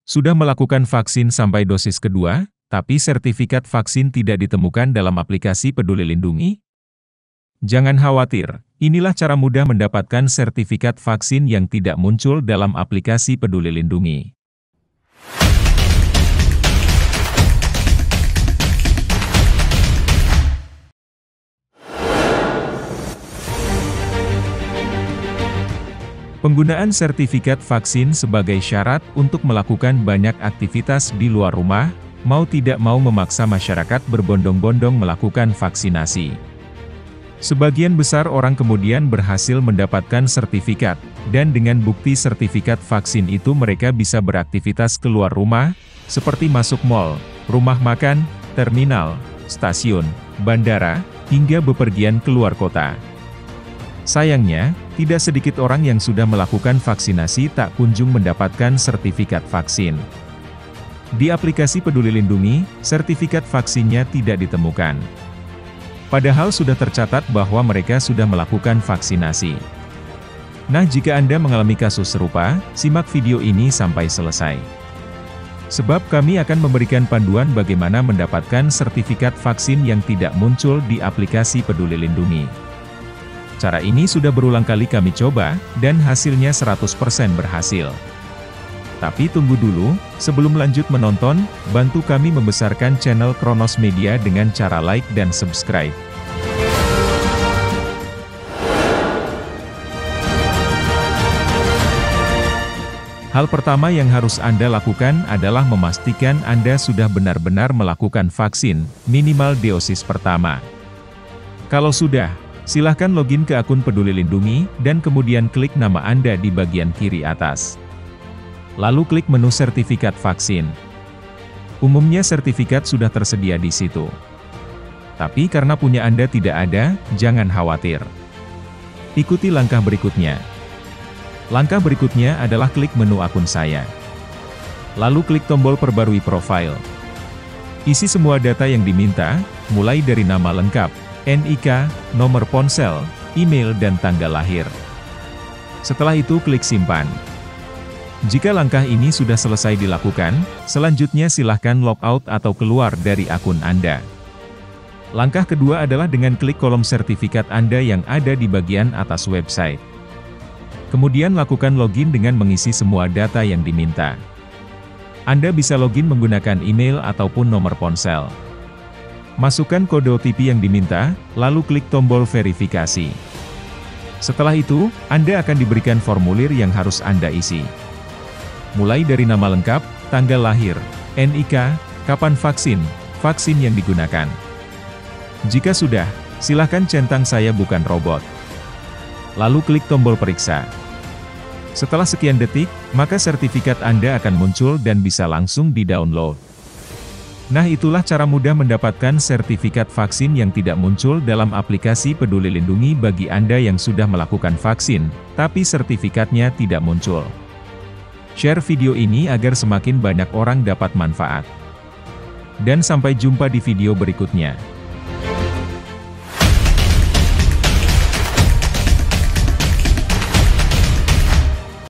Sudah melakukan vaksin sampai dosis kedua, tapi sertifikat vaksin tidak ditemukan dalam aplikasi Peduli Lindungi? Jangan khawatir, inilah cara mudah mendapatkan sertifikat vaksin yang tidak muncul dalam aplikasi Peduli Lindungi. Penggunaan sertifikat vaksin sebagai syarat untuk melakukan banyak aktivitas di luar rumah, mau tidak mau memaksa masyarakat berbondong-bondong melakukan vaksinasi. Sebagian besar orang kemudian berhasil mendapatkan sertifikat, dan dengan bukti sertifikat vaksin itu mereka bisa beraktivitas keluar rumah, seperti masuk mal, rumah makan, terminal, stasiun, bandara, hingga bepergian keluar kota. Sayangnya, tidak sedikit orang yang sudah melakukan vaksinasi tak kunjung mendapatkan sertifikat vaksin. Di aplikasi Peduli Lindungi, sertifikat vaksinnya tidak ditemukan. Padahal sudah tercatat bahwa mereka sudah melakukan vaksinasi. Nah, jika Anda mengalami kasus serupa, simak video ini sampai selesai. Sebab kami akan memberikan panduan bagaimana mendapatkan sertifikat vaksin yang tidak muncul di aplikasi Peduli Lindungi. Cara ini sudah berulang kali kami coba, dan hasilnya 100% berhasil. Tapi tunggu dulu, sebelum lanjut menonton, bantu kami membesarkan channel Kronos Media dengan cara like dan subscribe. Hal pertama yang harus Anda lakukan adalah memastikan Anda sudah benar-benar melakukan vaksin, minimal dosis pertama. Kalau sudah, silahkan login ke akun Peduli Lindungi, dan kemudian klik nama Anda di bagian kiri atas. Lalu klik menu sertifikat vaksin. Umumnya sertifikat sudah tersedia di situ. Tapi karena punya Anda tidak ada, jangan khawatir. Ikuti langkah berikutnya. Langkah berikutnya adalah klik menu akun saya. Lalu klik tombol perbarui profil. Isi semua data yang diminta, mulai dari nama lengkap, NIK, nomor ponsel, email dan tanggal lahir. Setelah itu klik simpan. Jika langkah ini sudah selesai dilakukan, selanjutnya silahkan logout atau keluar dari akun Anda. Langkah kedua adalah dengan klik kolom sertifikat Anda yang ada di bagian atas website. Kemudian lakukan login dengan mengisi semua data yang diminta. Anda bisa login menggunakan email ataupun nomor ponsel. Masukkan kode OTP yang diminta, lalu klik tombol verifikasi. Setelah itu, Anda akan diberikan formulir yang harus Anda isi. Mulai dari nama lengkap, tanggal lahir, NIK, kapan vaksin, vaksin yang digunakan. Jika sudah, silakan centang "Saya bukan robot". Lalu klik tombol periksa. Setelah sekian detik, maka sertifikat Anda akan muncul dan bisa langsung di-download. Nah, itulah cara mudah mendapatkan sertifikat vaksin yang tidak muncul dalam aplikasi Peduli Lindungi bagi Anda yang sudah melakukan vaksin, tapi sertifikatnya tidak muncul. Share video ini agar semakin banyak orang dapat manfaat. Dan sampai jumpa di video berikutnya.